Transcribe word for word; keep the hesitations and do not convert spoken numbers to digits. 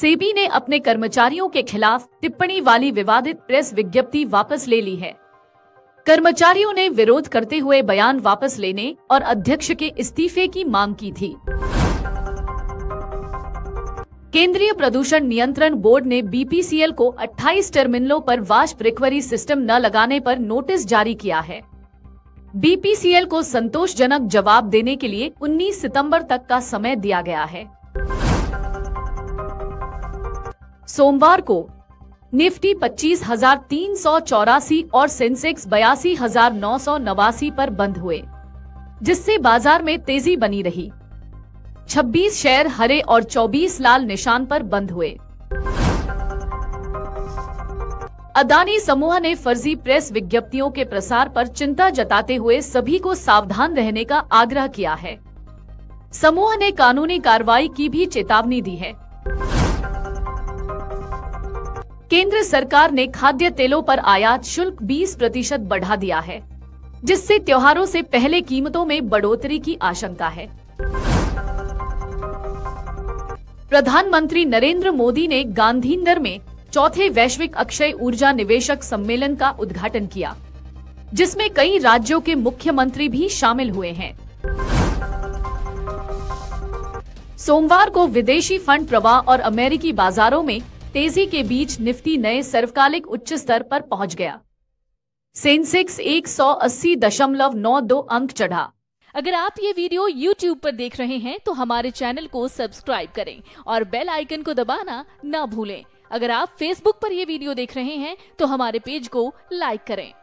सेबी ने अपने कर्मचारियों के खिलाफ टिप्पणी वाली विवादित प्रेस विज्ञप्ति वापस ले ली है। कर्मचारियों ने विरोध करते हुए बयान वापस लेने और अध्यक्ष के इस्तीफे की मांग की थी। केंद्रीय प्रदूषण नियंत्रण बोर्ड ने बी पी सी एल को अट्ठाईस टर्मिनलों पर वाष्प रिकवरी सिस्टम न लगाने पर नोटिस जारी किया है। बी पी सी एल को संतोषजनक जवाब देने के लिए उन्नीस सितंबर तक का समय दिया गया है। सोमवार को निफ्टी पच्चीस हजार तीन सौ चौरासी और सेंसेक्स बयासी हजार नौ सौ नवासी पर बंद हुए, जिससे बाजार में तेजी बनी रही। छब्बीस शेयर हरे और चौबीस लाल निशान पर बंद हुए। अदानी समूह ने फर्जी प्रेस विज्ञप्तियों के प्रसार पर चिंता जताते हुए सभी को सावधान रहने का आग्रह किया है। समूह ने कानूनी कार्रवाई की भी चेतावनी दी है। केंद्र सरकार ने खाद्य तेलों पर आयात शुल्क बीस प्रतिशत बढ़ा दिया है, जिससे त्योहारों से पहले कीमतों में बढ़ोतरी की आशंका है। प्रधानमंत्री नरेंद्र मोदी ने गांधीनगर में चौथे वैश्विक अक्षय ऊर्जा निवेशक सम्मेलन का उद्घाटन किया, जिसमें कई राज्यों के मुख्यमंत्री भी शामिल हुए हैं। सोमवार को विदेशी फंड प्रवाह और अमेरिकी बाजारों में तेजी के बीच निफ्टी नए सर्वकालिक उच्च स्तर पर पहुंच गया। सेंसेक्स एक सौ अस्सी दशमलव नौ दो अंक चढ़ा। अगर आप ये वीडियो यूट्यूब पर देख रहे हैं तो हमारे चैनल को सब्सक्राइब करें और बेल आइकन को दबाना ना भूलें। अगर आप फेसबुक पर ये वीडियो देख रहे हैं तो हमारे पेज को लाइक करें।